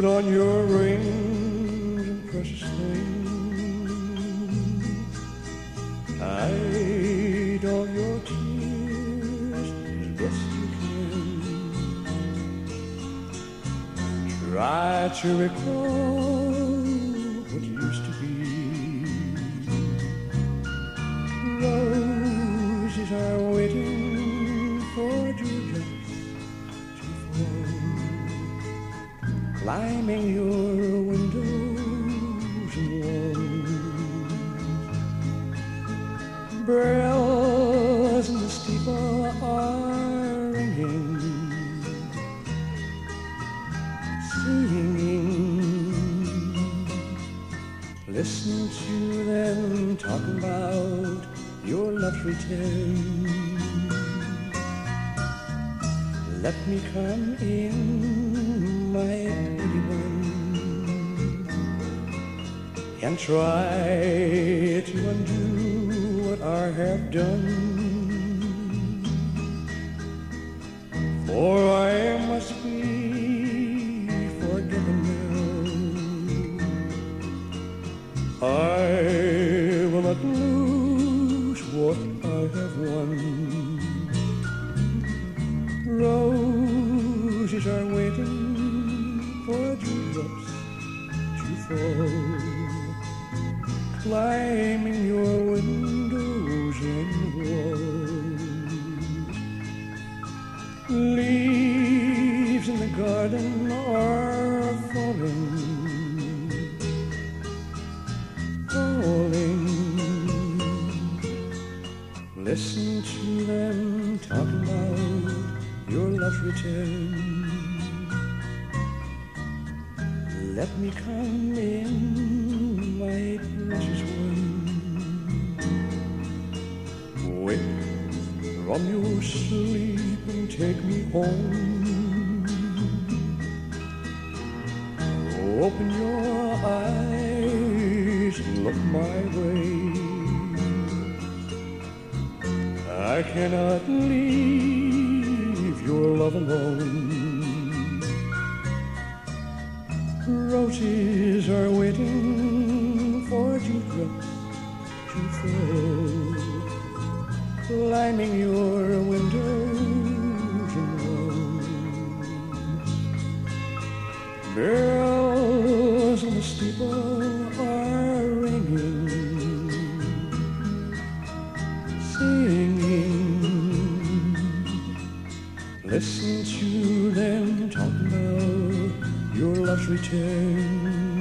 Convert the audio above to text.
Put on your rings and precious things. Hide all your tears as best you can. Try to recall what used to be. Roses are waiting for dewdrops to fall, climbing your windows and walls. Bells in the steeple are ringing, singing. Listen to them talking about your love's return. Let me come in, my pretty one, and try to undo what I have done. For I must be forgiven now. I will not lose what I have won. Roses are waiting for dewdrops to fall, climbing your windows and walls. Leaves in the garden are falling, falling. Listen to them talking about your love's return. Let me come in, my precious one. Wake from your sleep and take me home. Open your eyes and look my way. I cannot leave your love alone. Roses are waiting for dewdrops to fall, climbing your windows and walls. Bells in the steeple are ringing, singing. Listen to them talking about your love's return.